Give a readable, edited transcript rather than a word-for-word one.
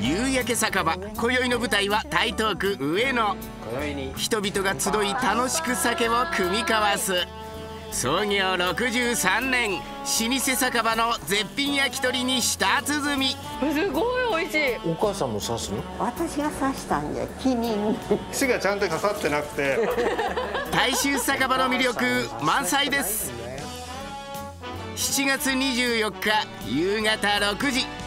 夕焼け酒場。今宵の舞台は台東区上野。人々が集い楽しく酒を酌み交わす。創業63年、老舗酒場の絶品焼き鳥に舌鼓。 すごい美味しい。 お母さんも刺すの？ 私が刺したんで、気に串がちゃんと刺さってなくて大衆酒場の魅力満載です。7月24日夕方6時。